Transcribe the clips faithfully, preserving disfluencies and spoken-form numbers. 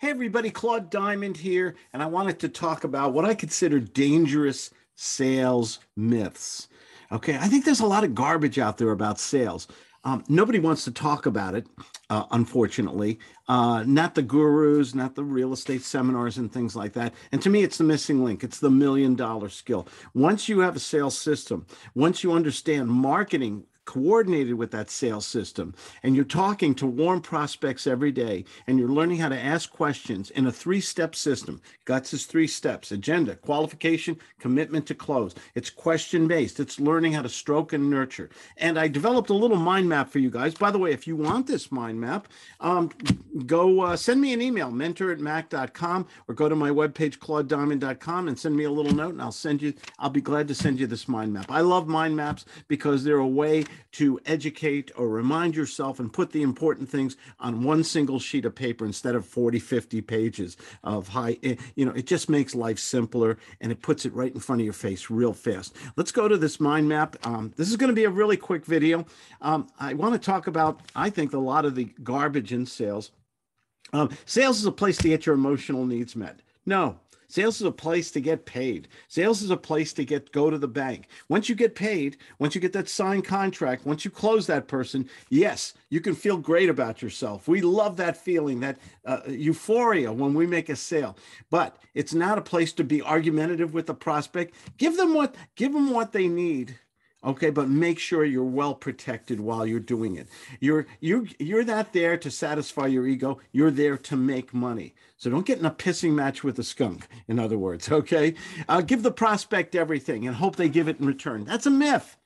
Hey everybody, Claude Diamond here, and I wanted to talk about what I consider dangerous sales myths. Okay, I think there's a lot of garbage out there about sales. Um, nobody wants to talk about it, uh, unfortunately. Uh, not the gurus, not the real estate seminars and things like that. And to me, it's the missing link. It's the million dollar skill. Once you have a sales system, once you understand marketing coordinated with that sales system, and you're talking to warm prospects every day, and you're learning how to ask questions in a three-step system. GUTS is three steps: agenda, qualification, commitment to close. It's question-based. It's learning how to stroke and nurture. And I developed a little mind map for you guys. By the way, if you want this mind map, um, go uh, send me an email, mentor at mac dot com, or go to my webpage, claude diamond dot com, and send me a little note, and I'll send you, I'll be glad to send you this mind map. I love mind maps because they're a way to educate or remind yourself and put the important things on one single sheet of paper instead of forty, fifty pages of high, you know, it just makes life simpler, and it puts it right in front of your face real fast. Let's go to this mind map. Um, this is going to be a really quick video. Um, I want to talk about, I think, a lot of the garbage in sales. Um, sales is a place to get your emotional needs met. No. Sales is a place to get paid. Sales is a place to get go to the bank. Once you get paid, once you get that signed contract, once you close that person, yes, you can feel great about yourself. We love that feeling, that uh, euphoria when we make a sale. But it's not a place to be argumentative with the prospect. Give them what, give them what they need. Okay, but make sure you're well protected while you're doing it. You're you you're not there to satisfy your ego. You're there to make money. So don't get in a pissing match with a skunk. In other words, okay, uh, give the prospect everything and hope they give it in return. That's a myth.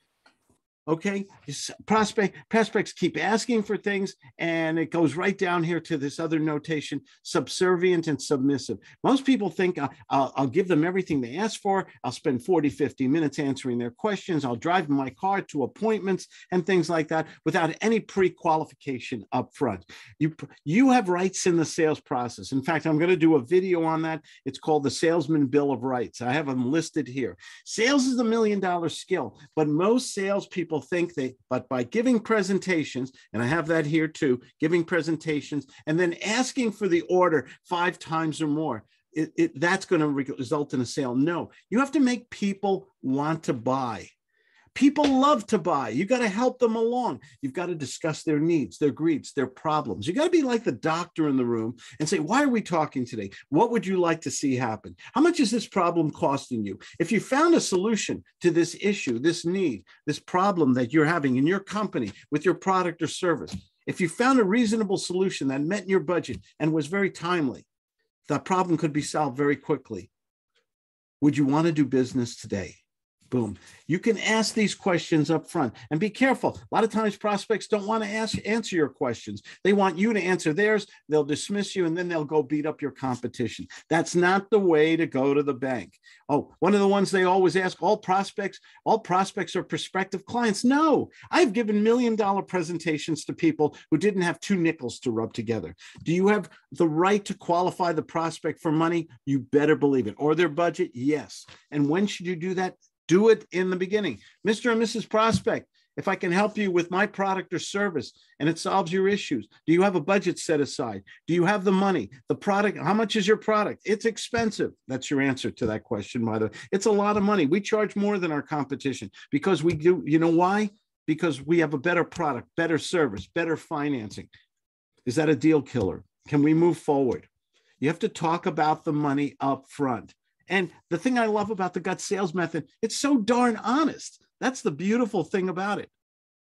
Okay, prospect prospects keep asking for things, and it goes right down here to this other notation: subservient and submissive. Most people think uh, I'll, I'll give them everything they ask for. I'll spend forty, fifty minutes answering their questions. I'll drive my car to appointments and things like that without any pre-qualification up front. You, you have rights in the sales process. In fact, I'm going to do a video on that. It's called the Salesman Bill of Rights. I have them listed here. Sales is a million dollar skill, but most salespeople think they, but by giving presentations, and I have that here too, giving presentations and then asking for the order five times or more, it, it, that's going to result in a sale. No, you have to make people want to buy. People love to buy. You got to help them along. You've got to discuss their needs, their greeds, their problems. You got to be like the doctor in the room and say, why are we talking today? What would you like to see happen? How much is this problem costing you? If you found a solution to this issue, this need, this problem that you're having in your company with your product or service, if you found a reasonable solution that met your budget and was very timely, that problem could be solved very quickly. Would you want to do business today? Boom. You can ask these questions up front, and be careful. A lot of times prospects don't want to ask, answer your questions. They want you to answer theirs. They'll dismiss you, and then they'll go beat up your competition. That's not the way to go to the bank. Oh, one of the ones they always ask, all prospects, all prospects are prospective clients. No, I've given million dollar presentations to people who didn't have two nickels to rub together. Do you have the right to qualify the prospect for money? You better believe it. Or their budget? Yes. And when should you do that? Do it in the beginning. Mister and Missus Prospect, if I can help you with my product or service and it solves your issues, do you have a budget set aside? Do you have the money? The product, how much is your product? It's expensive. That's your answer to that question, by the way. It's a lot of money. We charge more than our competition because we do, you know why? Because we have a better product, better service, better financing. Is that a deal killer? Can we move forward? You have to talk about the money up front. And the thing I love about the GUTS sales method, it's so darn honest. That's the beautiful thing about it.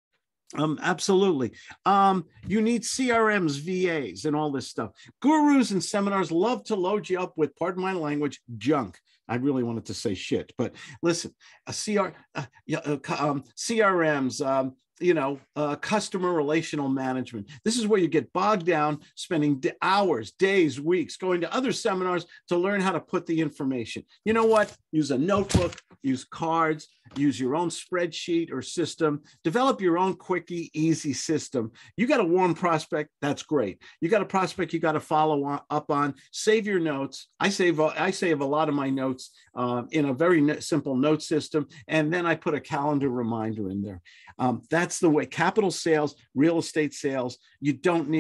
Um, absolutely. Um, you need C R Ms, V As, and all this stuff. Gurus and seminars love to load you up with, pardon my language, junk. I really wanted to say shit, but listen, a C R, uh, uh, um, C R Ms, um, you know, uh, customer relational management. This is where you get bogged down, spending hours, days, weeks, going to other seminars to learn how to put the information. You know what? Use a notebook, use cards, use your own spreadsheet or system, develop your own quickie, easy system. You got a warm prospect, that's great. You got a prospect you got to follow on, up on, save your notes. I save, I save a lot of my notes uh, in a very simple note system, and then I put a calendar reminder in there. Um, that's the way. Capital sales, real estate sales, you don't need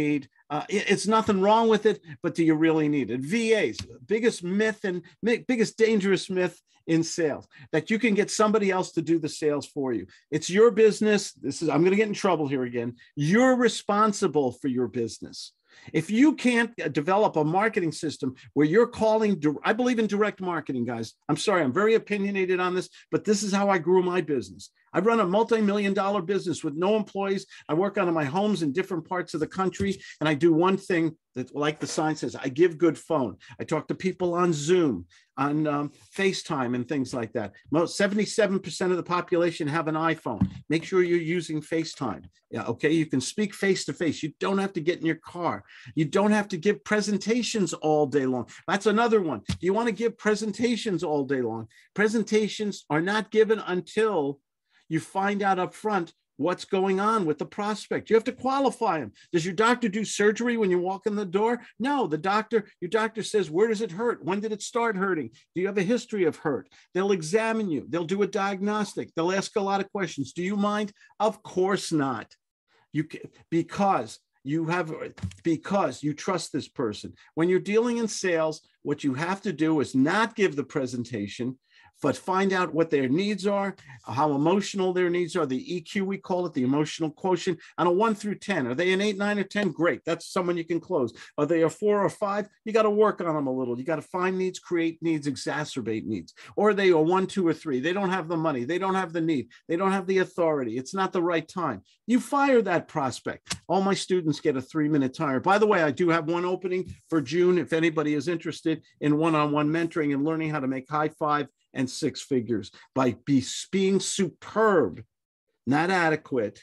Uh, it, it's nothing wrong with it, but do you really need it? V As, biggest myth and biggest dangerous myth in sales, that you can get somebody else to do the sales for you. It's your business. This is, I'm going to get in trouble here again. You're responsible for your business. If you can't develop a marketing system where you're calling, I believe in direct marketing, guys. I'm sorry, I'm very opinionated on this, but this is how I grew my business. I run a multi-million dollar business with no employees. I work out of my homes in different parts of the country, and I do one thing that, like the sign says, I give good phone. I talk to people on Zoom, on um, FaceTime and things like that. Most seventy-seven percent of the population have an iPhone. Make sure you're using FaceTime. Yeah, okay, you can speak face-to-face. You don't have to get in your car. You don't have to give presentations all day long. That's another one. Do you want to give presentations all day long? Presentations are not given until you find out up front what's going on with the prospect. You have to qualify them. Does your doctor do surgery when you walk in the door? No, the doctor, your doctor says, where does it hurt? When did it start hurting? Do you have a history of hurt? They'll examine you. They'll do a diagnostic. They'll ask a lot of questions. Do you mind? Of course not. You can, because you have, because you trust this person. When you're dealing in sales, what you have to do is not give the presentation, but find out what their needs are, how emotional their needs are, the E Q, we call it, the emotional quotient, on a one through ten. Are they an eight, nine, or ten? Great. That's someone you can close. Are they a four or five? You got to work on them a little. You got to find needs, create needs, exacerbate needs. Or are they a one, two, or three? They don't have the money. They don't have the need. They don't have the authority. It's not the right time. You fire that prospect. All my students get a three-minute timer. By the way, I do have one opening for June if anybody is interested in one-on-one mentoring and learning how to make high five and six figures by be, being superb, not adequate,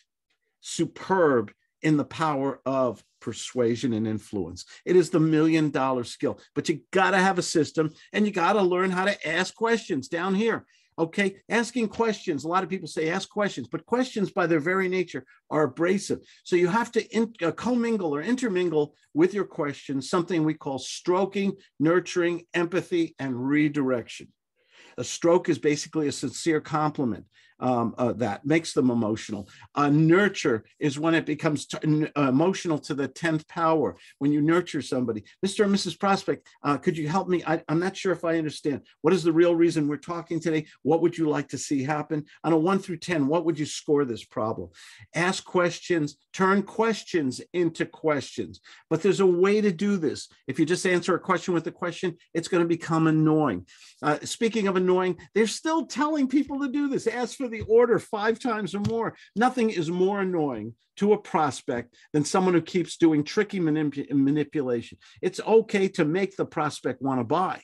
superb in the power of persuasion and influence. It is the million dollar skill, but you got to have a system and you got to learn how to ask questions down here. Okay, asking questions. A lot of people say ask questions, but questions by their very nature are abrasive. So you have to in, uh, commingle or intermingle with your questions, something we call stroking, nurturing, empathy, and redirection. A stroke is basically a sincere compliment um, uh, that makes them emotional. A nurture is when it becomes t- uh, emotional to the tenth power, when you nurture somebody. Mister and Missus Prospect, uh, could you help me? I, I'm not sure if I understand. What is the real reason we're talking today? What would you like to see happen? On a one through ten, what would you score this problem? Ask questions, turn questions into questions. But there's a way to do this. If you just answer a question with a question, it's going to become annoying. Uh, speaking of annoying, they're still telling people to do this. Ask for the order five times or more. Nothing is more annoying to a prospect than someone who keeps doing tricky manip- manipulation. It's okay to make the prospect want to buy.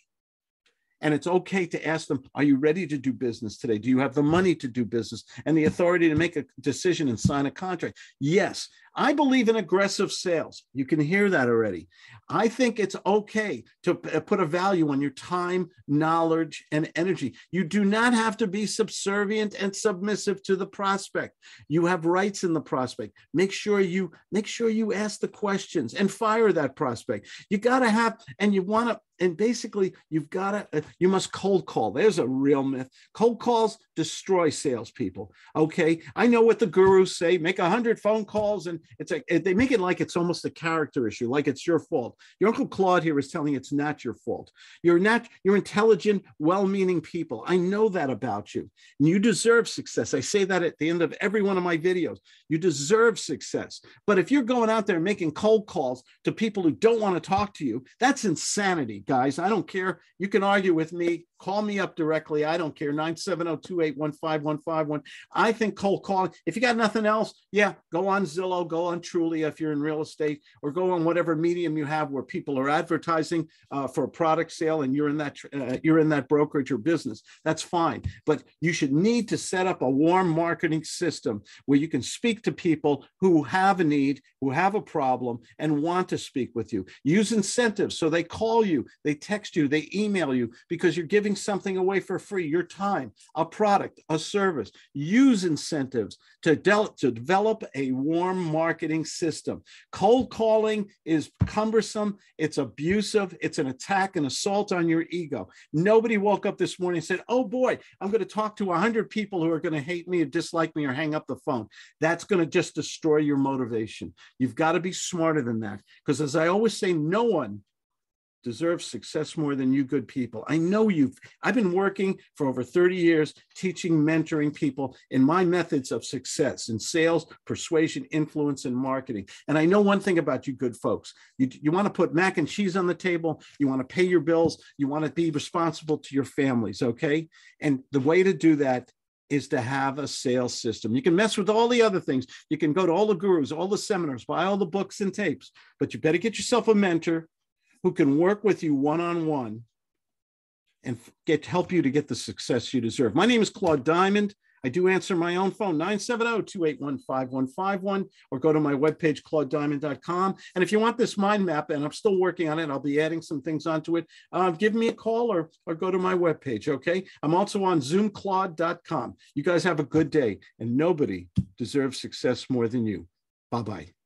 And it's okay to ask them, are you ready to do business today? Do you have the money to do business and the authority to make a decision and sign a contract? Yes, I believe in aggressive sales. You can hear that already. I think it's okay to put a value on your time, knowledge, and energy. You do not have to be subservient and submissive to the prospect. You have rights in the prospect. Make sure you make sure you ask the questions and fire that prospect. You got to have, and you want to, and basically you've got to, you must cold call. There's a real myth. Cold calls destroy salespeople. Okay, I know what the gurus say. Make a hundred phone calls, and it's a, they make it like it's almost a character issue, like it's your fault. Your Uncle Claude here is telling you it's not your fault. You're not. You're intelligent, well-meaning people. I know that about you, and you deserve success. I say that at the end of every one of my videos. You deserve success. But if you're going out there making cold calls to people who don't want to talk to you, that's insanity, guys. I don't care. You can argue with me. Call me up directly. I don't care. nine seven zero, two eight one, five one five one. I think cold calling, if you got nothing else, yeah, go on Zillow, go on Trulia if you're in real estate, or go on whatever medium you have where people are advertising uh, for a product sale and you're in that uh, you're in that brokerage or business. That's fine. But you should need to set up a warm marketing system where you can speak to people who have a need, who have a problem, and want to speak with you. Use incentives so they call you, they text you, they email you, because you're giving giving something away for free, your time, a product, a service. Use incentives to, de- to develop a warm marketing system. Cold calling is cumbersome. It's abusive. It's an attack, an assault on your ego. Nobody woke up this morning and said, oh boy, I'm going to talk to one hundred people who are going to hate me or dislike me or hang up the phone. That's going to just destroy your motivation. You've got to be smarter than that. Because as I always say, no one deserves success more than you good people. I know you've, I've been working for over thirty years, teaching, mentoring people in my methods of success in sales, persuasion, influence, and marketing. And I know one thing about you good folks. You, you want to put mac and cheese on the table. You want to pay your bills. You want to be responsible to your families, okay? And the way to do that is to have a sales system. You can mess with all the other things. You can go to all the gurus, all the seminars, buy all the books and tapes, but you better get yourself a mentor who can work with you one-on-one and get help you to get the success you deserve. My name is Claude Diamond. I do answer my own phone, nine seven zero, two eight one, five one five one, or go to my webpage, claude diamond dot com. And if you want this mind map, and I'm still working on it, I'll be adding some things onto it, uh, give me a call or, or go to my webpage, okay? I'm also on zoom claude dot com. You guys have a good day, and nobody deserves success more than you. Bye-bye.